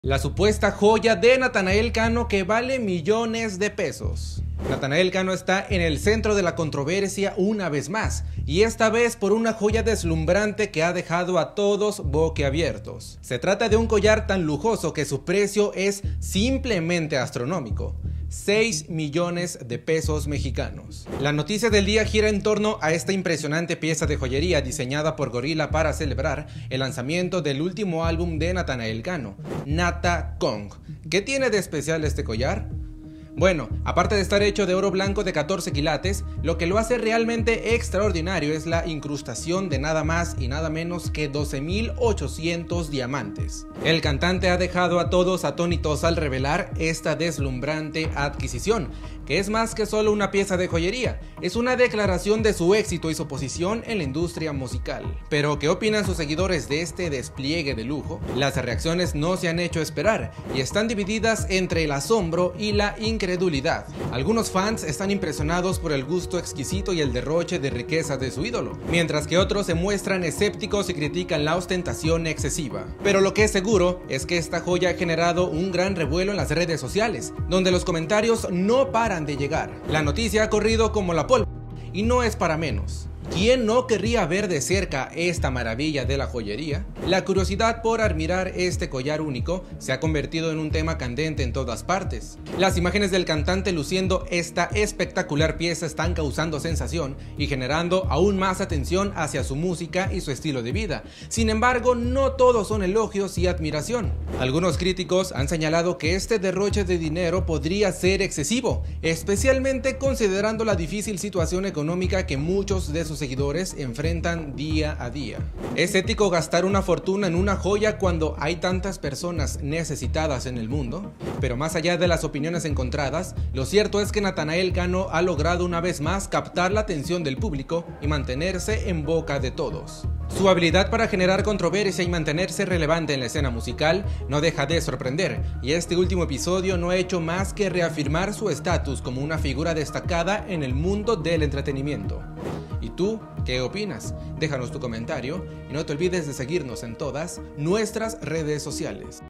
La supuesta joya de Natanael Cano que vale millones de pesos. Natanael Cano está en el centro de la controversia una vez más, y esta vez por una joya deslumbrante que ha dejado a todos boquiabiertos. Se trata de un collar tan lujoso que su precio es simplemente astronómico. 6 millones de pesos mexicanos. La noticia del día gira en torno a esta impresionante pieza de joyería diseñada por Gorilla para celebrar el lanzamiento del último álbum de Natanael Cano, Nata Kong. ¿Qué tiene de especial este collar? Bueno, aparte de estar hecho de oro blanco de 14 quilates, lo que lo hace realmente extraordinario es la incrustación de nada más y nada menos que 12.800 diamantes. El cantante ha dejado a todos atónitos al revelar esta deslumbrante adquisición, que es más que solo una pieza de joyería, es una declaración de su éxito y su posición en la industria musical. Pero, ¿qué opinan sus seguidores de este despliegue de lujo? Las reacciones no se han hecho esperar y están divididas entre el asombro y la incredulidad. Algunos fans están impresionados por el gusto exquisito y el derroche de riqueza de su ídolo, mientras que otros se muestran escépticos y critican la ostentación excesiva. Pero lo que es seguro es que esta joya ha generado un gran revuelo en las redes sociales, donde los comentarios no paran de llegar. La noticia ha corrido como la pólvora y no es para menos. ¿Quién no querría ver de cerca esta maravilla de la joyería? La curiosidad por admirar este collar único se ha convertido en un tema candente en todas partes. Las imágenes del cantante luciendo esta espectacular pieza están causando sensación y generando aún más atención hacia su música y su estilo de vida. Sin embargo, no todos son elogios y admiración. Algunos críticos han señalado que este derroche de dinero podría ser excesivo, especialmente considerando la difícil situación económica que muchos de sus seguidores enfrentan día a día. ¿Es ético gastar una fortuna en una joya cuando hay tantas personas necesitadas en el mundo? Pero más allá de las opiniones encontradas, lo cierto es que Natanael Cano ha logrado una vez más captar la atención del público y mantenerse en boca de todos. Su habilidad para generar controversia y mantenerse relevante en la escena musical no deja de sorprender, y este último episodio no ha hecho más que reafirmar su estatus como una figura destacada en el mundo del entretenimiento. ¿Y tú qué opinas? Déjanos tu comentario y no te olvides de seguirnos en todas nuestras redes sociales.